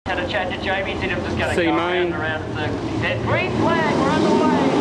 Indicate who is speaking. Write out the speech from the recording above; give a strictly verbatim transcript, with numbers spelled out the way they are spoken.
Speaker 1: Had a chat to Jamie, said I'm just going to
Speaker 2: See
Speaker 1: go
Speaker 2: Main.
Speaker 1: around and around in circles. He said, green flag, we're underway.